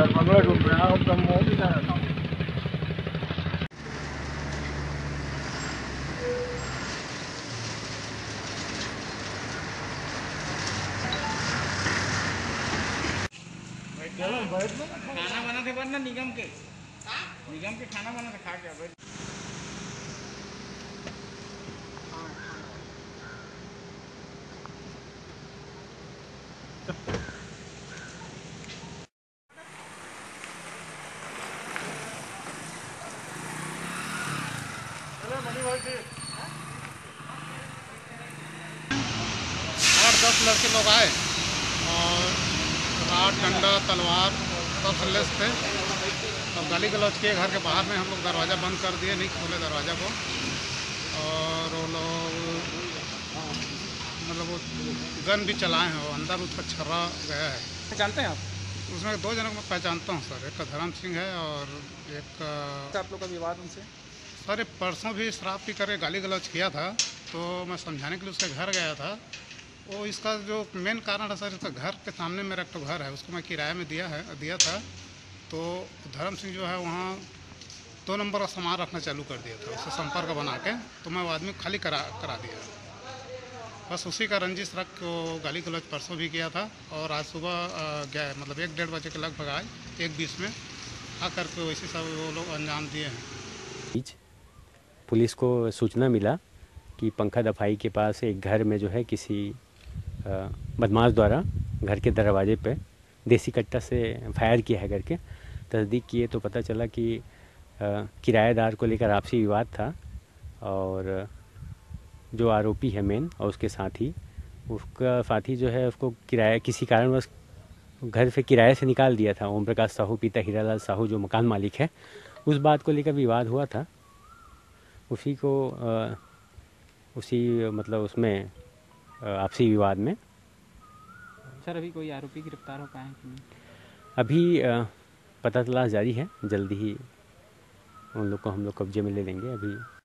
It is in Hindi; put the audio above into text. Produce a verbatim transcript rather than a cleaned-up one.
बंगला ढूंढ रहे हैं, हम मोदी का रहता हूँ। खाना बना थे वरना निगम के निगम के खाना बना थे खा के बैठ। आठ दस लड़के लोग आए और राड डंडा तलवार सब से लेस थे। अब गाली गलौज किए। घर के बाहर में हम लोग दरवाज़ा बंद कर दिए, नहीं खोले दरवाज़ा को। और वो लोग मतलब वो गन भी चलाए हैं, वो अंदर उसका छर्रा गया है। जानते हैं आप? उसमें दो जनों को मैं पहचानता हूँ सर, एक का धर्म सिंह है और एक का आप लोग का विवाद उनसे? सर ये परसों भी शराब पी करके गाली गलौज किया था, तो मैं समझाने के लिए उसके घर गया था। वो इसका जो मेन कारण है सर, इसका घर के सामने मेरा एक तो घर है, उसको मैं किराए में दिया है दिया था। तो धर्म सिंह जो है वहाँ दो नंबर का सामान रखना चालू कर दिया था, उससे संपर्क बना के। तो मैं वो आदमी खाली करा करा दिया। बस उसी का रंजिश रख के वो गाली गलौज परसों भी किया था। और आज सुबह गया मतलब एक डेढ़ बजे के लगभग आए, एक बीस में आ करके वैसे सब वो लोग अंजाम दिए हैं। पुलिस को सूचना मिला कि पंखा दफाई के पास एक घर में जो है किसी बदमाश द्वारा घर के दरवाजे पे देसी कट्टा से फायर किया है करके। तस्दीक किए तो पता चला कि किराएदार को लेकर आपसी विवाद था और जो आरोपी है मेन और उसके साथी, उसका साथी जो है उसको किराया किसी कारणवश घर से किराए से निकाल दिया था। ओम प्रकाश साहू पिता हीरालाल साहू जो मकान मालिक है, उस बात को लेकर विवाद हुआ था। उसी को आ, उसी मतलब उसमें आपसी विवाद में सर अभी कोई आरोपी गिरफ्तार हो पाए कि नहीं? अभी आ, पता तलाश जारी है। जल्दी ही उन लोग को हम लोग कब्जे में ले लेंगे। अभी